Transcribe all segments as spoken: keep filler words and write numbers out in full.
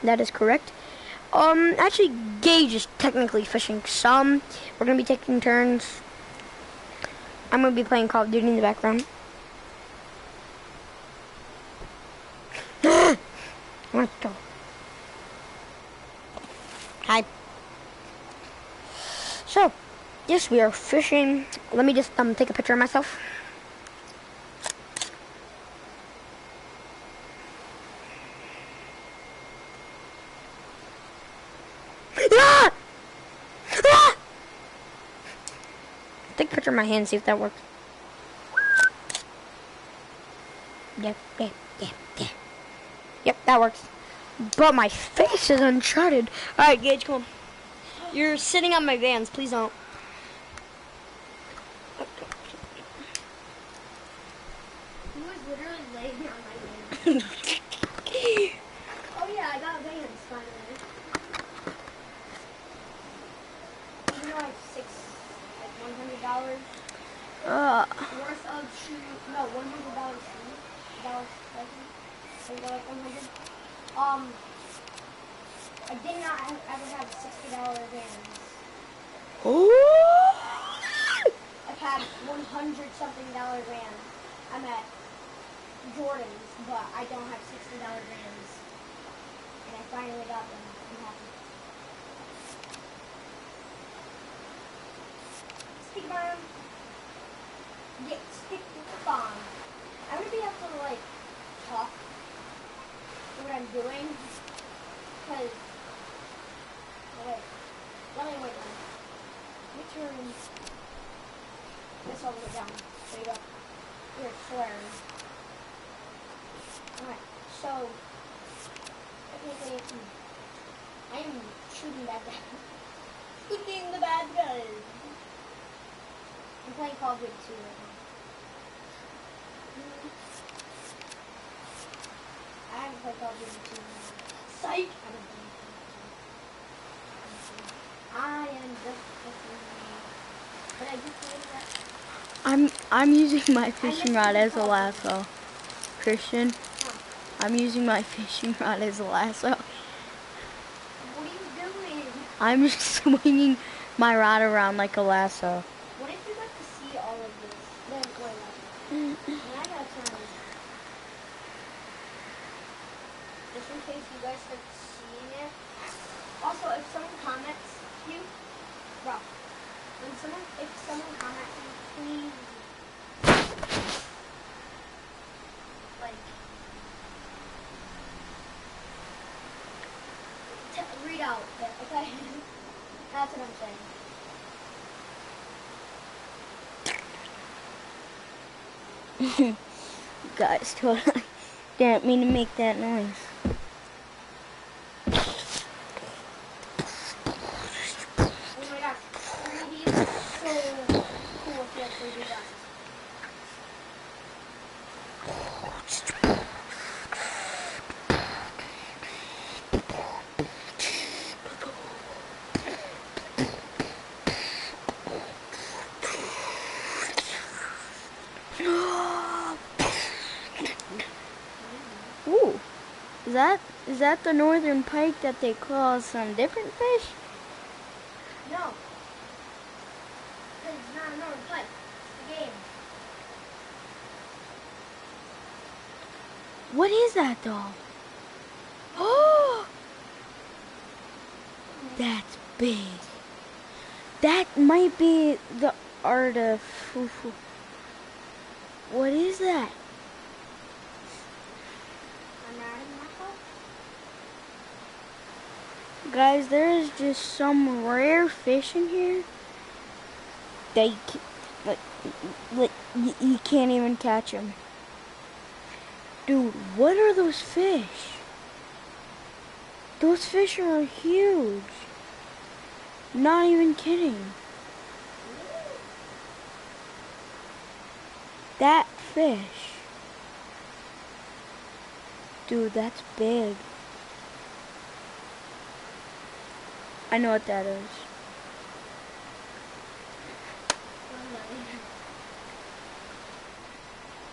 That is correct. Um, actually, Gage is technically fishing some. We're gonna be taking turns. I'm gonna be playing Call of Duty in the background. Let's go. Hi. So, yes, we are fishing. Let me just um take a picture of myself. Ah! Ah! Take a picture of my hand, see if that works. Yep, yep, yep, yep. Yep, that works. But my face is uncharted. Alright, Gage, come on. You're sitting on my Vans, please don't. He was literally laying on my Vans. Oh yeah, I got Vans finally. Even though I have six, like one hundred dollars Uh, worth of shoe, no, one hundred dollars shoes, dollars, I think, I think like one hundred. Um, I did not have, ever have sixty dollar Vans. oh! I've had one hundred something dollar Vans. I'm at Jordan's, but I don't have sixty dollar Vans. And I finally got them. I'm happy. Stick bomb. Get stick bomb. I'm gonna be able to like talk what I'm doing. Cause oh, wait. Let me wait one. Let me turn this all the way down. There you go. You're swearing. Alright, so technically it's I am shooting bad guys. Shooting the bad guys. I'm playing Call of Duty two right now. I haven't played Call of Duty two in a while. Psych! I don't play I am just but I just played that. I'm I'm using my fishing rod as a lasso. Christian, Huh. I'm using my fishing rod as a lasso. What are you doing? I'm just swinging my rod around like a lasso. What if you got to see all of this? Then wait, wait. Now I gotta turn. Just in case you guys start seeing it. Also, if someone comments you, bro, when someone, if someone comments you, please, like, t- read out it, okay? That's what I'm saying. Guys, totally didn't mean to make that noise. Oh my gosh, three D is so cool if you actually do that. Ooh, is that is that the northern pike that they call some different fish? No. Because it's not a normal play. It's the game. What is that though? Oh, that's big. That might be the art of fufu. What is that? I'm not in my fault. Guys, there is just some rare fish in here. They like, like you, you can't even catch them. Dude, what are those fish? Those fish are huge. Not even kidding. That fish. Dude, that's big. I know what that is.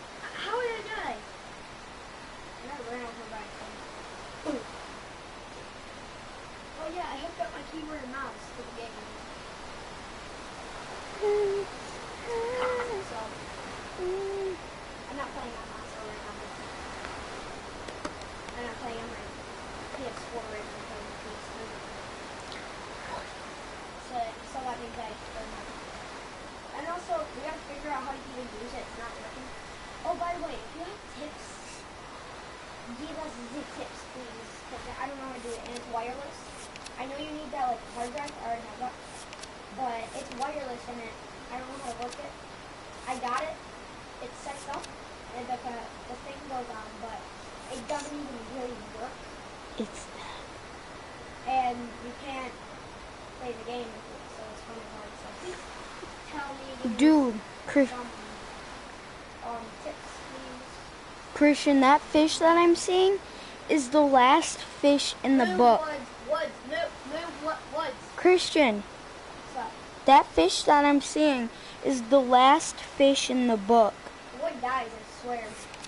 How did I die? I ran over by keyboard and mouse to the game. So, I'm not playing on console right now. I'm not playing on my P S four right now. I'm playing on P S three. So, so that means I don't have it. And also, we gotta figure out how to even use it. It's not working. Oh, by the way, if you have tips, give us the tips, please. Because I don't know how to do it, and it's wireless. I know you need that like hard drive. I already have that, but it's wireless in it. I don't know how to work it. I got it. It's set up, and the uh, the thing goes on, but it doesn't even really work. It's And you can't play the game with it, so it's kind of hard. So please tell me. give me dude, Chris, Some um tips, please. Christian, that fish that I'm seeing is the last fish in the move book. Woods, woods, move, move, wo- woods. Christian, So, that fish that I'm seeing is the last fish in the book. Wood dies, I swear.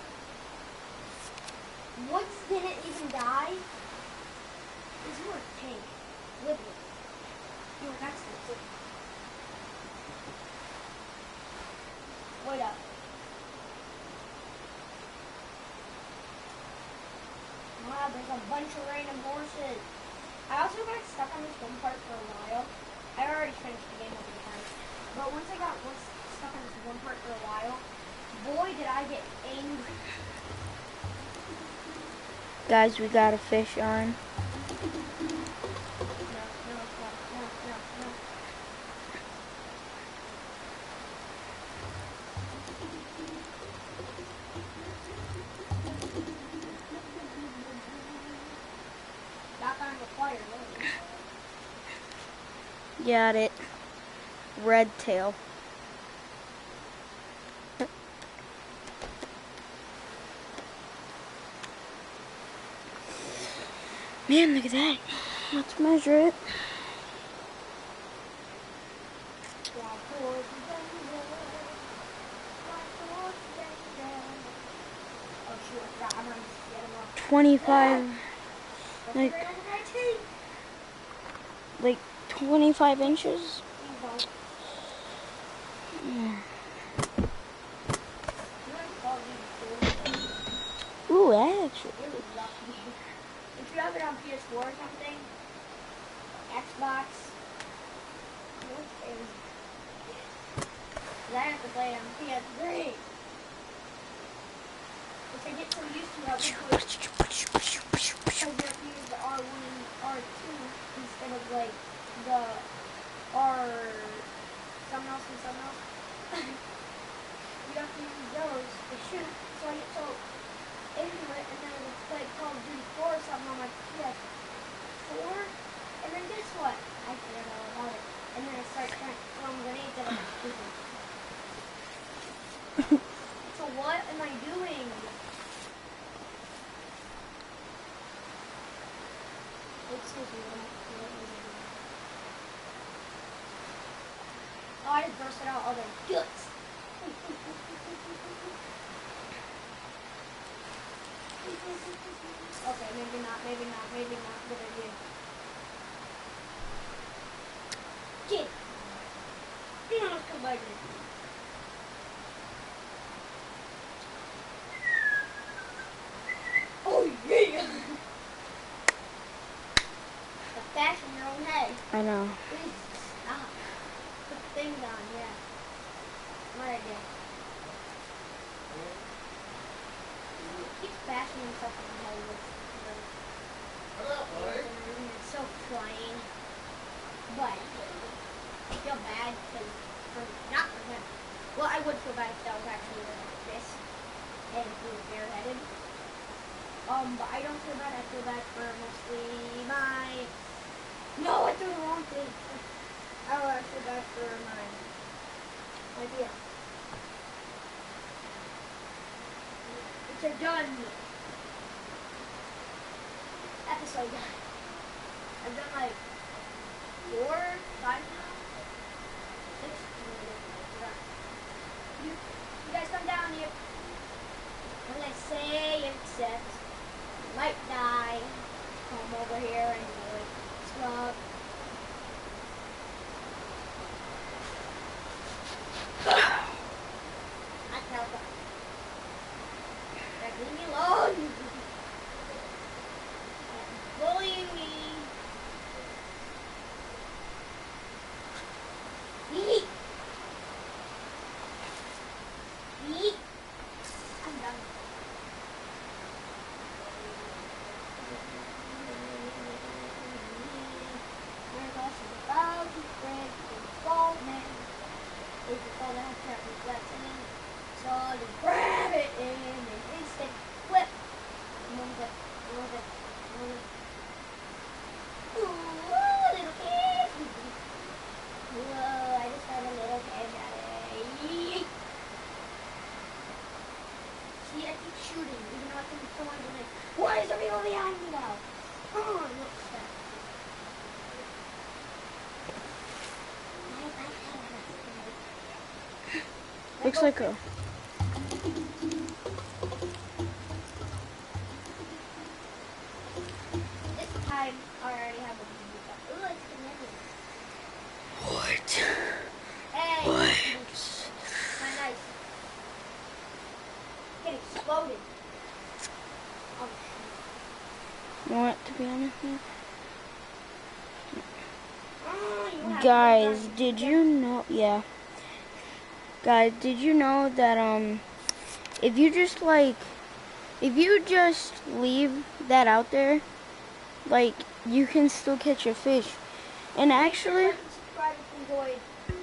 Woods didn't even die. Is more tank. Woodley. No, that's the tip. Wait up. Wow, there's a bunch of random horses. I also got stuck on this one part for a while. I already finished the game over time. But once I got once stuck on this one part for a while, boy did I get angry. Guys, we got a fish on. No, no, no, no, no, no. Back on the fire, really. Got it. Red tail. Man, look at that. Let's measure it. Oh shoot, I forgot. I'm gonna get him up. twenty-five, like, Right over my teeth. like twenty-five inches. Please don't. Yeah. You like Call of Duty too? Ooh, that actually. You're lucky. If you have it on P S four or something, Xbox, you're crazy. 'Cause I have to play it on P S three. If I get so used to how to do it, I have to use the R one and R two instead of like the R something else and something else. You have to use those to shoot, so I get so into it, and then I would play Call of Duty four or something on my P S four, and then guess what? I forget all about it. And then I start trying throwing grenades at other people. So what am I doing? Excuse me, what what was I doing? Oh, I just bursted out all the guts. Okay, maybe not, maybe not, maybe not. Good idea. Get. Come on, come back here. Oh yeah! The fashion your own head. I know. Please stop. Put the things on, yeah. Right idea. Keep bashing himself in the head with the it's so plain. But I feel bad because for not for him. Well, I would feel bad if that was actually like this and he was bareheaded. Um, but I don't feel bad. I feel bad for mostly my. No, I threw the wrong thing. Oh, I feel bad for my idea. It's a done episode. I've done like four, five now, six. You, you guys come down here. When I say except, you might die. Come over here and do it. Scrub. looks like a... This time I already have a Ooh, it's connected. What? Hey! What? My knife. It exploded. Oh, You want to be honest with oh, you you? have Guys, to did you know... Yeah. Guys, did you know that, um... if you just, like... If you just leave that out there, like, you can still catch a fish. And actually... Like and subscribe if you enjoyed.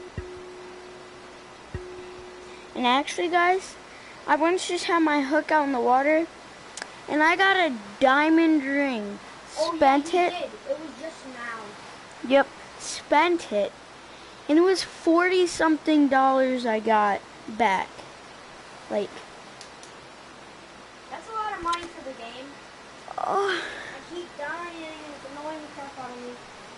And actually, guys, I once just had my hook out in the water, and I got a diamond ring. Oh, Spent yeah, you it. did. It was just now. Yep, spent it. And it was forty something dollars I got back. Like, That's a lot of money for the game. oh, I keep dying. It's annoying the crap out of me.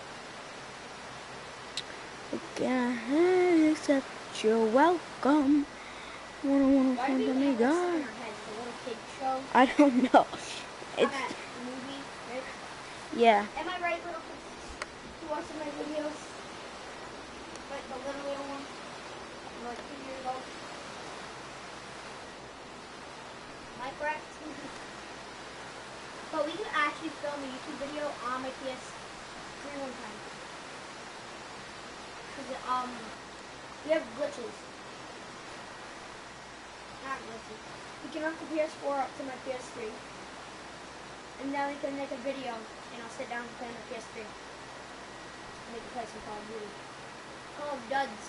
again, accept you're welcome. Wanna wanna Why do find we me, have this in our guys? heads? The little kid show? I don't know. On It's that movie, right? yeah. Am I right, little kids? You watch my videos? Like the little little one? I'm like two years old. Am I correct? But we could actually film a YouTube video on my P S three one time. Cause um, we have glitches. Not glitches. We can hook the P S four up to my P S three. And then we can make a video, and I'll sit down and play on the P S three. Make a play some Call of Duty. Oh, duds.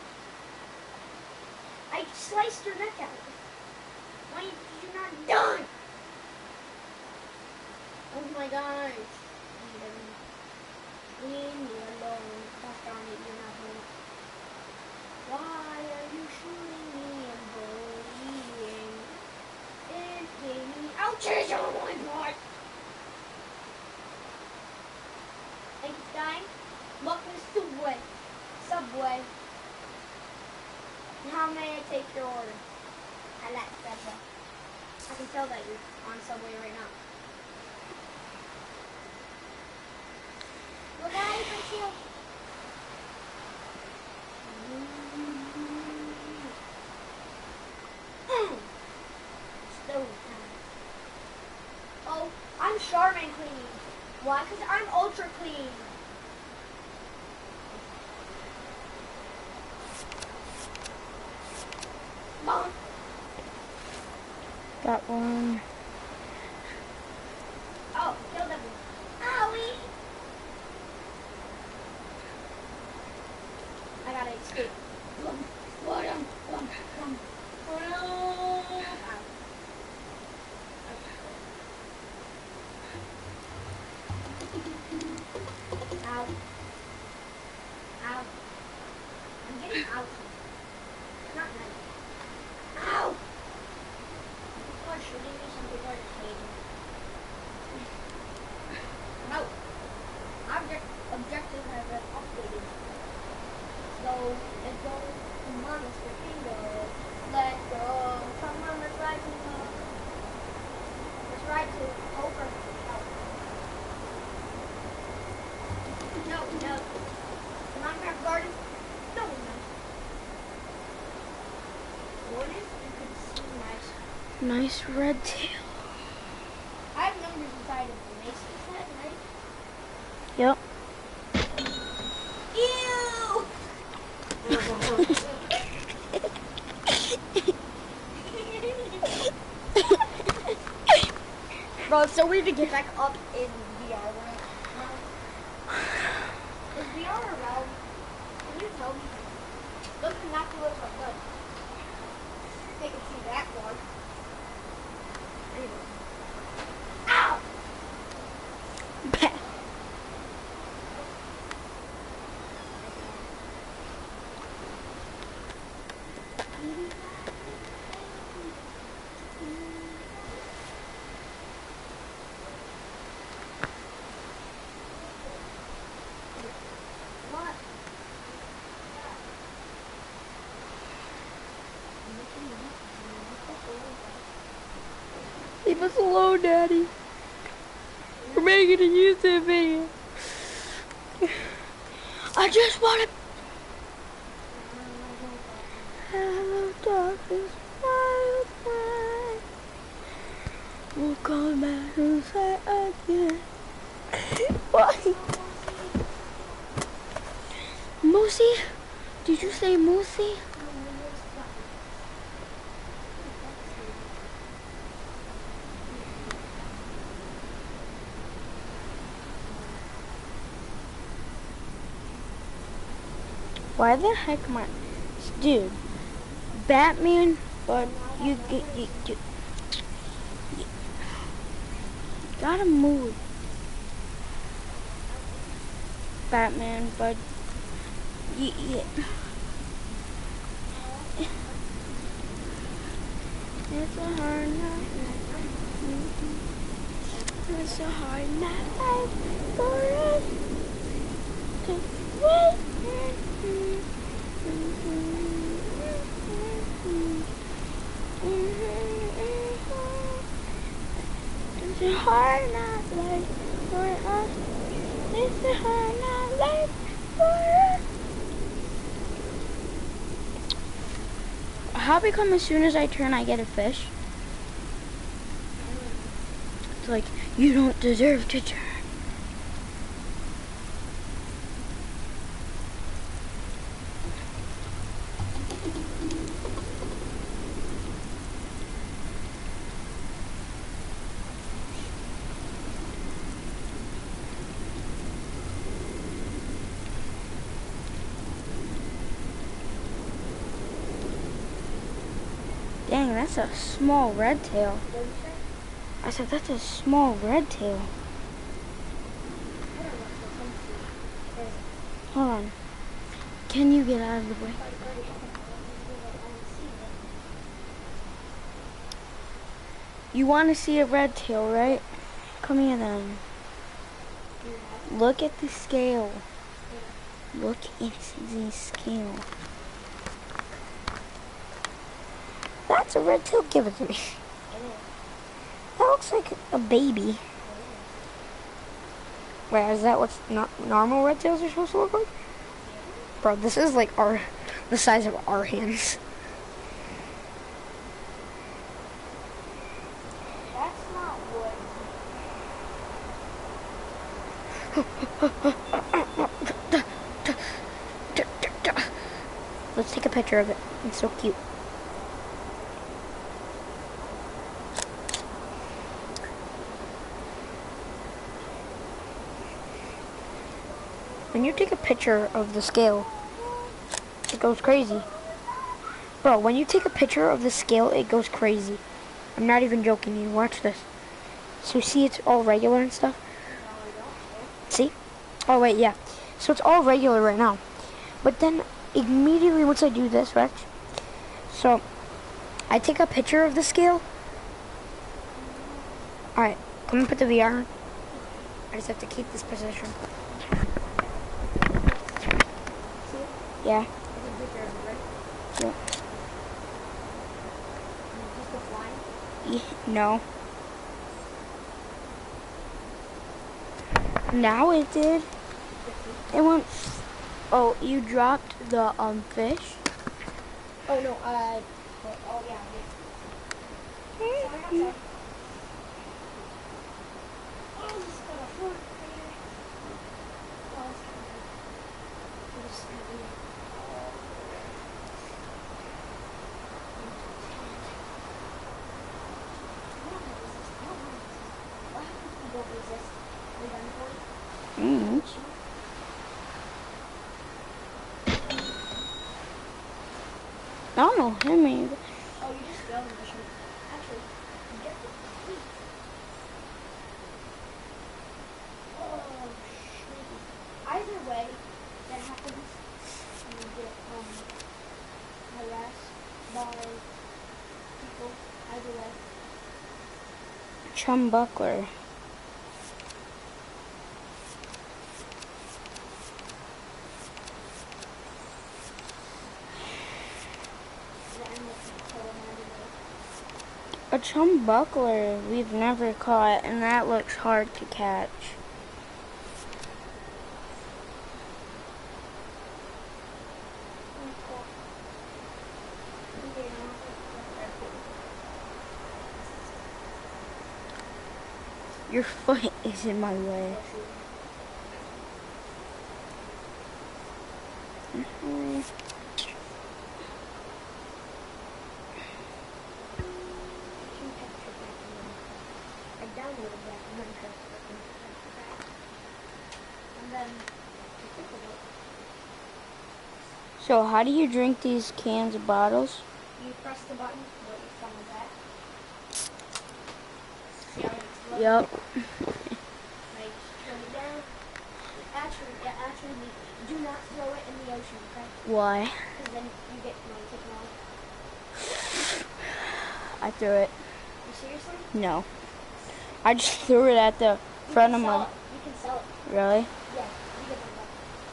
I sliced your neck out. Why did you not done? Oh my gosh. Leave me alone. Gosh darn it, you're not home. Why are you shooting me and bullying? It gave me ouchies, oh my god. Thank you, dying. Look, the subway. Subway. How may I take your order? I like Subway. I can tell that you're on Subway right now. Look at it, Rachel. Stove time. Oh, I'm Charmin clean. Why? Because I'm ultra clean. Mom. Got one. Oh, kill them. Owie. I gotta escape. Boom. Boom. Boom. Boom. Ow. Ow. I'm getting out. Not nice. Ow! People are shooting me, some people are just hating me. No. Object, objective has been updated. So, let's go. Come on, Mister Bingo. Let's go. Come on, let's ride to the... Let's ride to over. No. No, no. Minecraft Garden? No, no. What if you could see nice? Nice red tail. I have numbers inside of the Mason's head, right? Yep. Ew! Bro, it's so weird to get back up in V R right now. Is V R around? Can you tell me? Those binoculars are good. They can see that one. Anyway. Ow! What? us alone, Daddy. We're making a YouTube video. I just want to. Hello, darkness, my old friend. We'll come back and say again. Why? Moosey? Did you say Moosey? Why the heck am I, dude? Batman, but you get you, you, you gotta move. Batman, but you, you, it's a hard night. It's a hard night for us to wait. It's a hard night life for us. It's a hard night life for us. How become as soon as I turn I get a fish? It's like, you don't deserve to turn. Dang, that's a small red tail. I said, that's a small red tail. Hold on. Can you get out of the way? You want to see a red tail, right? Come here then. Look at the scale. Look at the scale. That's a red tail. Give it to me. That looks like a baby. Wait, is that what no normal red tails are supposed to look like? Bro, this is like our the size of our hands. That's not wood. Let's take a picture of it. It's so cute. When you take a picture of the scale, it goes crazy. Bro, when you take a picture of the scale, it goes crazy. I'm not even joking you. Watch this. So see, it's all regular and stuff? See? Oh, wait, yeah. So it's all regular right now. But then, immediately once I do this, right? So, I take a picture of the scale. Alright, come and put the V R on. I just have to keep this position. Yeah. Yeah. Yeah. No. Now it did. It went. Oh, you dropped the um fish. Oh no, uh, oh yeah. yeah. Oh, this is gonna hurt. Oh, it's gonna be. Mm. I don't know him either. Oh, you just go and shoot. Actually, get the feet. Oh, shit. Either way, that happens. And you get um harassed by people. Either way. Chum Buckler. A chum buckler we've never caught, and that looks hard to catch. Your foot is in my way. Mm-hmm. I downloaded that Minecraft and then So how do you drink these cans of bottles? you press the button, what you found that. See how it's floating? Yep. Like, throw it down. Actually, yeah, actually, do not throw it in the ocean, okay? Why? Because then you get money taken off. I threw it. You seriously? No. I just threw it at the You front can of sell my... it. You can sell it. Really? Yeah, you get them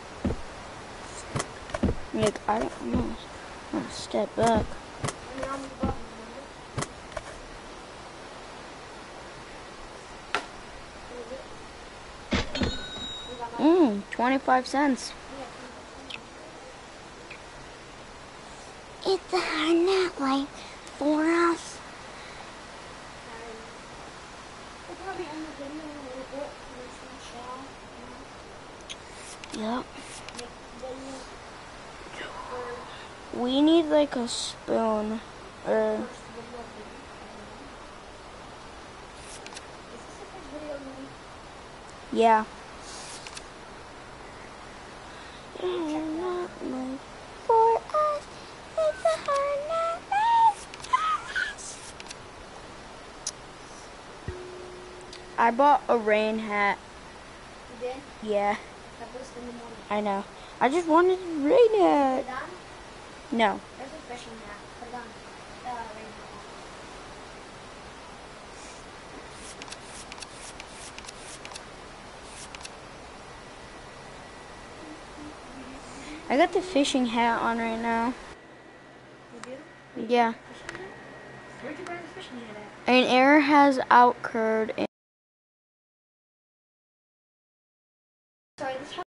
back. Like, I don't know. I'm gonna step back. And then on the button, remember? What is it? We got my- Mmm, twenty-five cents. Yeah, It's a hard night light for us. um, we'll probably end the video in a little bit. There's some shell, you know, Yep. make video for We need like a spoon. Or, first video maybe. Is this the first video maybe? yeah. Check that out. For us, it's a hard night light for us. I bought a rain hat. You did? Yeah, That was in the morning. I know. I just wanted a rain Put hat. it on? No. There's a fishing net. Put it on. Uh, right I got the fishing hat on right now. now. You do? Yeah. Fishing net? Where'd you buy the fishing net at? An air has outcurred.